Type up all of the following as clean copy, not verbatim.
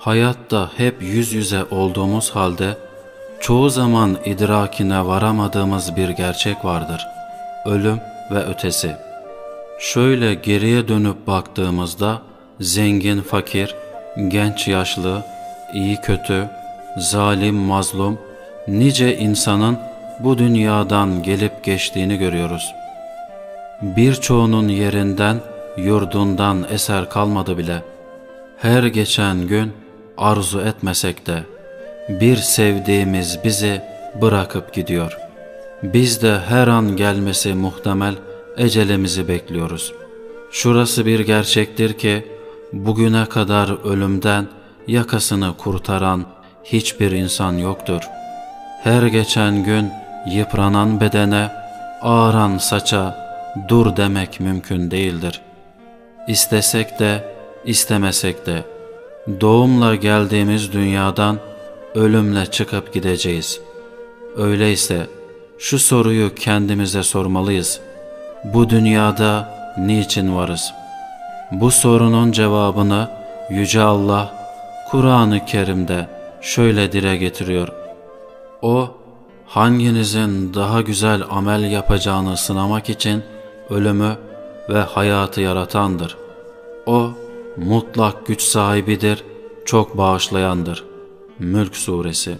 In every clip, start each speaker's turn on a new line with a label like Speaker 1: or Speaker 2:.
Speaker 1: Hayatta hep yüz yüze olduğumuz halde çoğu zaman idrakine varamadığımız bir gerçek vardır: ölüm ve ötesi. Şöyle geriye dönüp baktığımızda zengin fakir, genç yaşlı, iyi kötü, zalim mazlum, nice insanın bu dünyadan gelip geçtiğini görüyoruz. Birçoğunun yerinden, yurdundan eser kalmadı bile. Her geçen gün arzu etmesek de bir sevdiğimiz bizi bırakıp gidiyor. Biz de her an gelmesi muhtemel ecelimizi bekliyoruz. Şurası bir gerçektir ki bugüne kadar ölümden yakasını kurtaran hiçbir insan yoktur. Her geçen gün yıpranan bedene, ağaran saça dur demek mümkün değildir. İstesek de istemesek de doğumla geldiğimiz dünyadan ölümle çıkıp gideceğiz. Öyleyse şu soruyu kendimize sormalıyız: bu dünyada niçin varız? Bu sorunun cevabını Yüce Allah Kur'an-ı Kerim'de şöyle dile getiriyor: O, hanginizin daha güzel amel yapacağını sınamak için ölümü ve hayatı yaratandır. O, mutlak güç sahibidir, çok bağışlayandır. Mülk Suresi.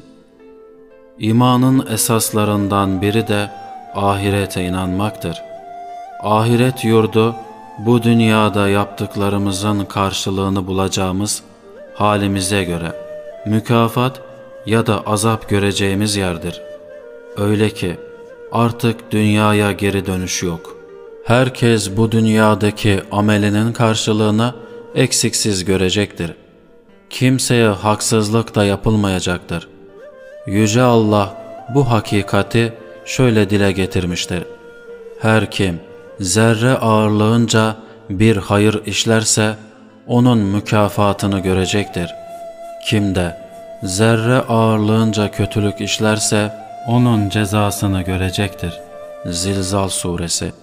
Speaker 1: İmanın esaslarından biri de ahirete inanmaktır. Ahiret yurdu, bu dünyada yaptıklarımızın karşılığını bulacağımız, halimize göre mükafat ya da azap göreceğimiz yerdir. Öyle ki artık dünyaya geri dönüş yok. Herkes bu dünyadaki amelinin karşılığını eksiksiz görecektir. Kimseye haksızlık da yapılmayacaktır. Yüce Allah bu hakikati şöyle dile getirmiştir: her kim zerre ağırlığınca bir hayır işlerse onun mükafatını görecektir. Kim de zerre ağırlığınca kötülük işlerse onun cezasını görecektir. Zilzal Suresi.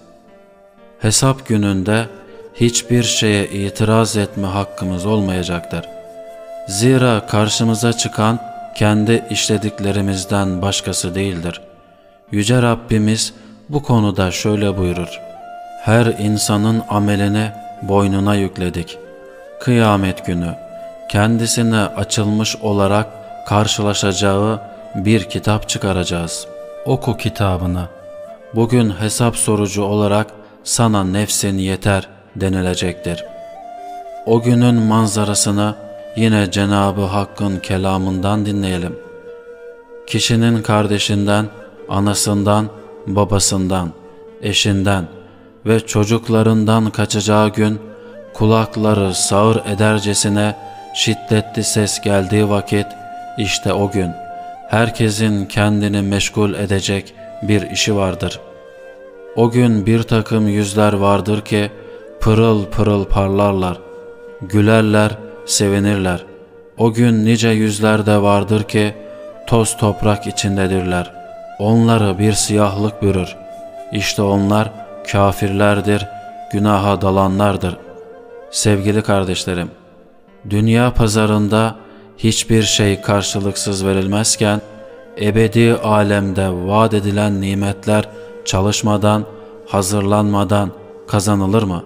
Speaker 1: Hesap gününde hiçbir şeye itiraz etme hakkımız olmayacaktır. Zira karşımıza çıkan kendi işlediklerimizden başkası değildir. Yüce Rabbimiz bu konuda şöyle buyurur: her insanın amelini boynuna yükledik. Kıyamet günü kendisine açılmış olarak karşılaşacağı bir kitap çıkaracağız. Oku kitabını. Bugün hesap sorucu olarak sana nefsin yeter denilecektir. O günün manzarasını yine Cenab-ı Hakk'ın kelamından dinleyelim. Kişinin kardeşinden, anasından, babasından, eşinden ve çocuklarından kaçacağı gün kulakları sağır edercesine şiddetli ses geldiği vakit, işte o gün herkesin kendini meşgul edecek bir işi vardır. O gün bir takım yüzler vardır ki pırıl pırıl parlarlar, gülerler, sevinirler. O gün nice yüzler de vardır ki toz toprak içindedirler. Onları bir siyahlık bürür. İşte onlar kafirlerdir, günaha dalanlardır. Sevgili kardeşlerim, dünya pazarında hiçbir şey karşılıksız verilmezken, ebedi alemde vaat edilen nimetler çalışmadan, hazırlanmadan kazanılır mı?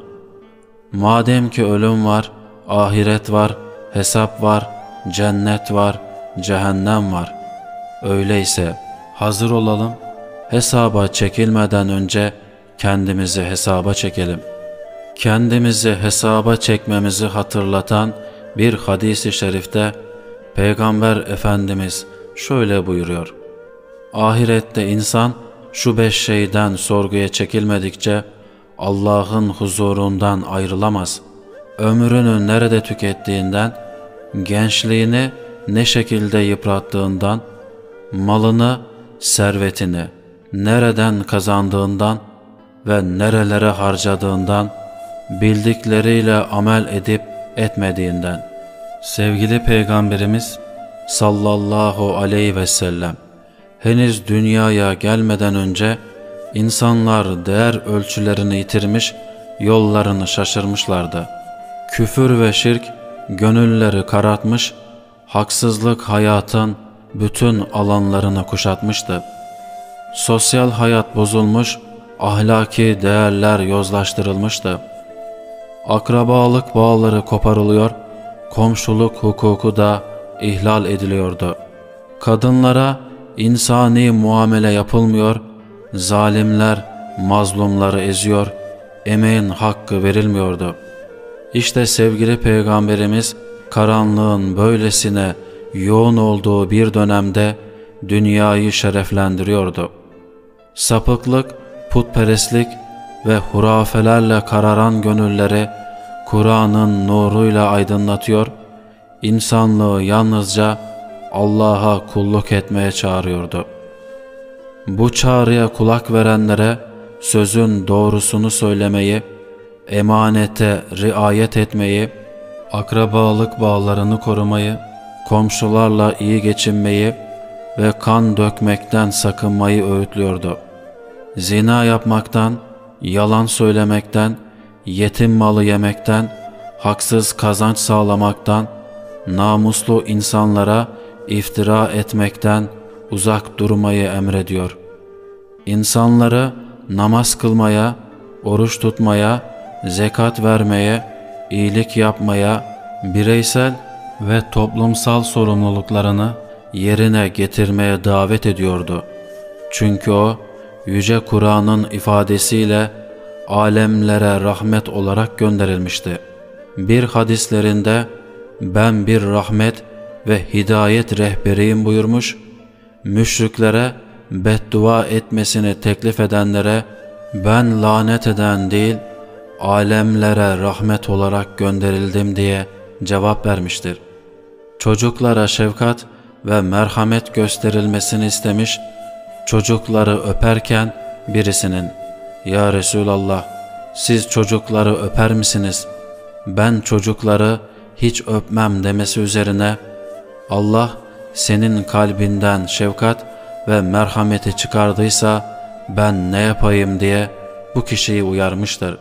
Speaker 1: Madem ki ölüm var, ahiret var, hesap var, cennet var, cehennem var. Öyleyse hazır olalım, hesaba çekilmeden önce kendimizi hesaba çekelim. Kendimizi hesaba çekmemizi hatırlatan bir hadis-i şerifte Peygamber Efendimiz şöyle buyuruyor: ahirette insan şu 5 şeyden sorguya çekilmedikçe Allah'ın huzurundan ayrılamaz. Ömrünü nerede tükettiğinden, gençliğini ne şekilde yıprattığından, malını, servetini nereden kazandığından ve nerelere harcadığından, bildikleriyle amel edip etmediğinden. Sevgili Peygamberimiz sallallahu aleyhi ve sellem henüz dünyaya gelmeden önce insanlar değer ölçülerini yitirmiş, yollarını şaşırmışlardı. Küfür ve şirk gönülleri karartmış, haksızlık hayatın bütün alanlarını kuşatmıştı. Sosyal hayat bozulmuş, ahlaki değerler yozlaştırılmıştı. Akrabalık bağları koparılıyor, komşuluk hukuku da ihlal ediliyordu. Kadınlara insani muamele yapılmıyor, zalimler mazlumları eziyor, emeğin hakkı verilmiyordu. İşte sevgili Peygamberimiz karanlığın böylesine yoğun olduğu bir dönemde dünyayı şereflendiriyordu. Sapıklık, putperestlik ve hurafelerle kararan gönülleri Kur'an'ın nuruyla aydınlatıyor, insanlığı yalnızca Allah'a kulluk etmeye çağırıyordu. Bu çağrıya kulak verenlere sözün doğrusunu söylemeyi, emanete riayet etmeyi, akrabalık bağlarını korumayı, komşularla iyi geçinmeyi ve kan dökmekten sakınmayı öğütlüyordu. Zina yapmaktan, yalan söylemekten, yetim malı yemekten, haksız kazanç sağlamaktan, namuslu insanlara iftira etmekten uzak durmayı emrediyor. İnsanları namaz kılmaya, oruç tutmaya, zekat vermeye, iyilik yapmaya, bireysel ve toplumsal sorumluluklarını yerine getirmeye davet ediyordu. Çünkü o, Yüce Kur'an'ın ifadesiyle alemlere rahmet olarak gönderilmişti. Bir hadislerinde ben bir rahmet ve hidayet rehberiyim buyurmuş, müşriklere beddua etmesini teklif edenlere ben lanet eden değil, alemlere rahmet olarak gönderildim diye cevap vermiştir. Çocuklara şefkat ve merhamet gösterilmesini istemiş, çocukları öperken birisinin "Ya Resulallah, siz çocukları öper misiniz? Ben çocukları hiç öpmem" demesi üzerine Allah senin kalbinden şefkat ve merhameti çıkardıysa ben ne yapayım diye bu kişiyi uyarmıştır.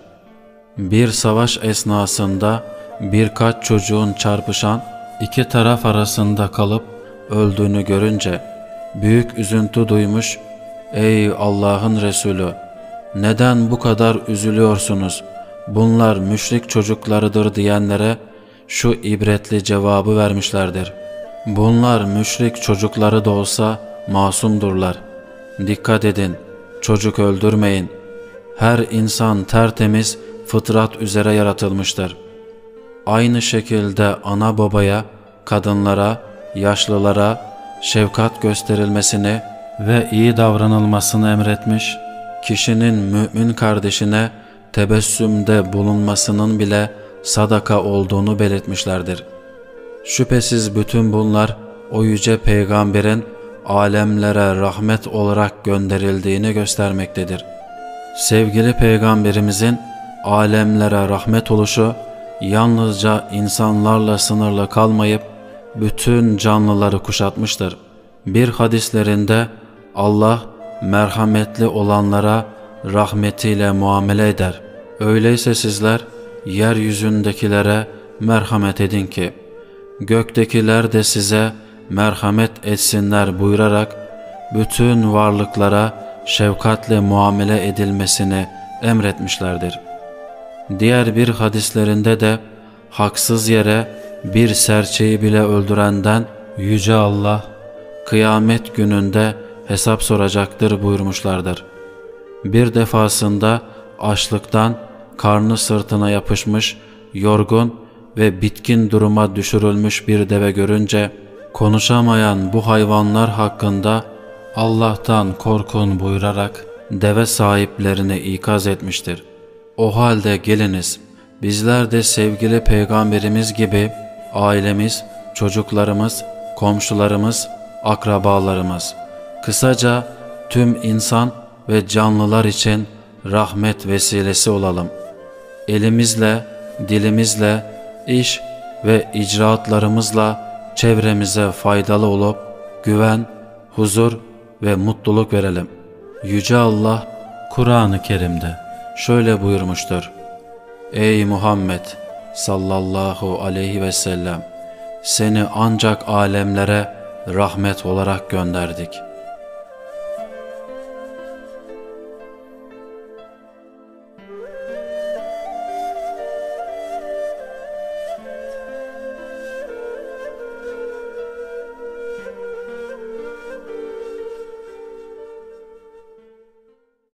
Speaker 1: Bir savaş esnasında birkaç çocuğun çarpışan iki taraf arasında kalıp öldüğünü görünce büyük üzüntü duymuş, "Ey Allah'ın Resulü, neden bu kadar üzülüyorsunuz? Bunlar müşrik çocuklarıdır" diyenlere şu ibretli cevabı vermişlerdir. Bunlar müşrik çocukları da olsa masumdurlar. Dikkat edin, çocuk öldürmeyin. Her insan tertemiz fıtrat üzere yaratılmıştır. Aynı şekilde ana babaya, kadınlara, yaşlılara şefkat gösterilmesini ve iyi davranılmasını emretmiş, kişinin mümin kardeşine tebessümde bulunmasının bile sadaka olduğunu belirtmişlerdir. Şüphesiz bütün bunlar o yüce peygamberin alemlere rahmet olarak gönderildiğini göstermektedir. Sevgili peygamberimizin alemlere rahmet oluşu yalnızca insanlarla sınırlı kalmayıp bütün canlıları kuşatmıştır. Bir hadislerinde Allah merhametli olanlara rahmetiyle muamele eder. Öyleyse sizler yeryüzündekilere merhamet edin ki göktekiler de size merhamet etsinler buyurarak bütün varlıklara şefkatle muamele edilmesini emretmişlerdir. Diğer bir hadislerinde de haksız yere bir serçeyi bile öldürenden Yüce Allah kıyamet gününde hesap soracaktır buyurmuşlardır. Bir defasında açlıktan karnı sırtına yapışmış, yorgun ve bitkin duruma düşürülmüş bir deve görünce konuşamayan bu hayvanlar hakkında Allah'tan korkun buyurarak deve sahiplerini ikaz etmiştir. O halde geliniz, bizler de sevgili peygamberimiz gibi ailemiz, çocuklarımız, komşularımız, akrabalarımız, kısaca tüm insan ve canlılar için rahmet vesilesi olalım. Elimizle, dilimizle, iş ve icraatlarımızla çevremize faydalı olup güven, huzur ve mutluluk verelim. Yüce Allah Kur'an-ı Kerim'de şöyle buyurmuştur: Ey Muhammed sallallahu aleyhi ve sellem, seni ancak alemlere rahmet olarak gönderdik.